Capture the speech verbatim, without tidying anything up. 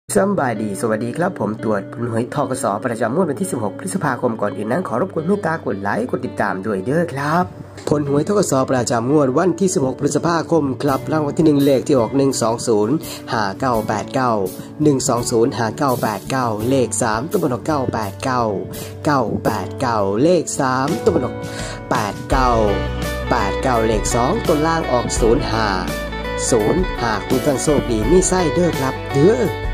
สบายดีสวัสดีครับผมตรวจผลหวยทกสประจำงวดวันที่สิบหกพฤษภาคมก่อนอื่นนั้นขอรบกวนเมตตากดไลค์กดติดตามด้วยเด้อครับผลหวยทกสประจำงวดวันที่สิบหกพฤษภาคมครับรางวัลที่หนึ่งเลขที่ออกหนึ่งสองศูนย์ห้าเก้าแปดเก้าหนึ่งสองศูนย์ห้าเก้าแปดเก้าเลขสามตัวบนออกเก้าแปดเก้าเก้าแปดเก้าเลขสามตัวบนออกแปดเก้าแปดเก้าเลขสองตัวล่างออกศูนย์ห้าศูนย์หากคุณฟังโชคดีมีไส้เด้อครับเด้อ